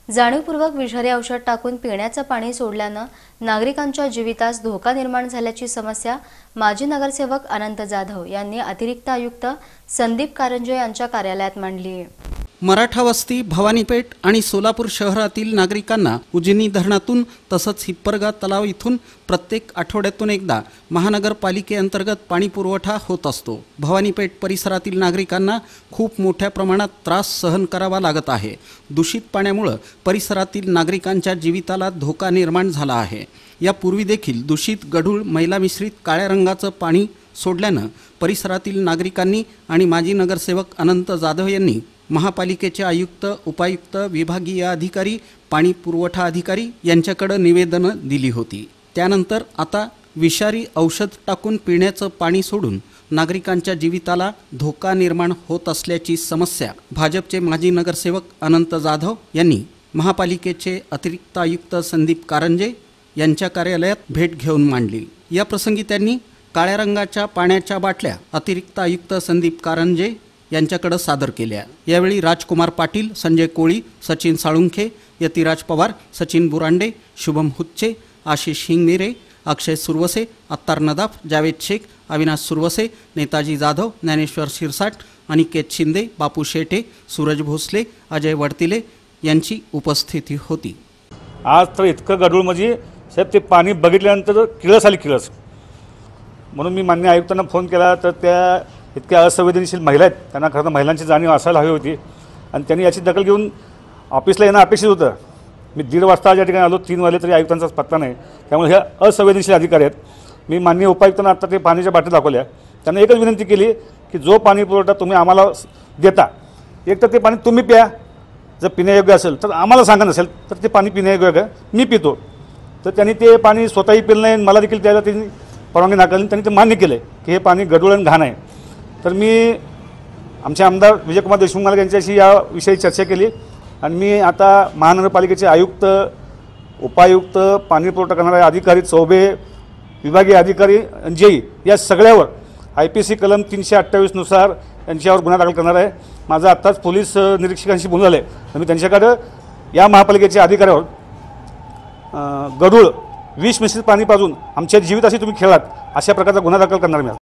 जाणीवपूर्वक विषारी औषध टाकून पिण्याचं पाणी सोडल्यानं नागरिकांच्या जीवितास धोका निर्माण झाल्याची समस्या माजी नगरसेवक अनंत जाधव यांनी अतिरिक्त आयुक्त संदीप कारंजे यांच्या कार्यालयात मांडली. मराठा वस्ती, भवानीपेठ आणि सोलापूर शहरातील नागरिकांना उजनी धरणातून तसंच हिप्परगा तलाव इथून प्रत्येक आठवड्यातून एकदा महानगरपालिकेअंतर्गत पाणी पुरवठा होत असतो. भवानीपेठ परिसरातील नागरिकांना खूप मोठ्या प्रमाणात त्रास सहन करावा लागत आहे. दूषित पाण्यामुळे परिसरातील नागरिकांच्या जीविताला धोका निर्माण झाला आहे. यापूर्वी देखील दूषित गढूळ मैला मिश्रित काळ्या रंगाचं पाणी सोडल्यानं परिसरातील नागरिकांनी आणि माजी नगरसेवक अनंत जाधव यांनी महापालिकेचे आयुक्त, उपायुक्त, विभागीय अधिकारी, पाणी पुरवठा अधिकारी यांच्याकडे निवेदनं दिली होती. त्यानंतर आता विषारी औषध टाकून पिण्याचं पाणी सोडून नागरिकांच्या जीविताला धोका निर्माण होत असल्याची समस्या भाजपचे माजी नगरसेवक अनंत जाधव यांनी महापालिकेचे अतिरिक्त आयुक्त संदीप कारंजे यांच्या कार्यालयात भेट घेऊन मांडली. या प्रसंगी त्यांनी काळ्या रंगाच्या पाण्याच्या बाटल्या अतिरिक्त आयुक्त संदीप कारंजे यांच्याकडे सादर केल्या. यावेळी राजकुमार पाटील, संजय कोळी, सचिन साळुंखे, यतिराज पवार, सचिन बुरांडे, शुभम हुच्चे, आशिष हिंगमिरे, अक्षय सुरवसे, अत्तार नदाफ, जावेद शेख, अविनाश सुरवसे, नेताजी जाधव, ज्ञानेश्वर शिरसाट, अनिकेत शिंदे, बापू शेटे, सूरज भोसले, अजय वडतिले यांची उपस्थिती होती. आज तर इतकं गढूळ म्हणजे साहेब ते पाणी बघितल्यानंतर किळस आली किळस. म्हणून मी मान्य आयुक्तांना फोन केला तर त्या इतक्या असंवेदनशील महिला आहेत, त्यांना खरं तर महिलांची जाणीव असायला हवी होती आणि त्यांनी याची दखल घेऊन ऑफिसला येणं अपेक्षित होतं. मी 1:30 वाजता या ठिकाणी आलो, 3 वाजले तरी आयुक्तांचाच पत्ता नाही. त्यामुळे ह्या असंवेदनशील अधिकारी आहेत. मी माननीय उपायुक्तांना आता ते पाण्याच्या बाटल्या दाखवल्या. त्यांना एकच विनंती केली की जो पाणी पुरवठा तुम्ही आम्हाला देता, एक तर ते पाणी तुम्ही प्या, जर पिण्यायोग्य असेल तर आम्हाला सांगा, नसेल तर ते पाणी पिण्यायोग्य मी पितो. तर त्यांनी ते पाणी स्वतःही पिलं नाही, मला देखील त्याला त्यांनी परवानगी नाकारली. त्यांनी ते मान्य केलं की हे पाणी गढूळ आणि घाण आहे. तर मी आमचे आमदार विजयकुमार देशमुख यांच्याशी याविषयी चर्चा केली आणि मी आता महानगरपालिकेचे आयुक्त, उपायुक्त, पाणी पुरवठा करणारे अधिकारी, चौबे, विभागीय अधिकारी, जेई या सगळ्यावर IPC कलम 328 नुसार यांच्यावर गुन्हा दाखल करणार आहे. माझं आत्ताच पोलीस निरीक्षकांशी बोलणं झालं आहे. तर मी त्यांच्याकडं या महापालिकेच्या अधिकाऱ्यावर गढूळ विष मिश्रित पाणी पाजून आमच्या जीविताशी तुम्ही खेळात अशा प्रकारचा गुन्हा दाखल करणार मी.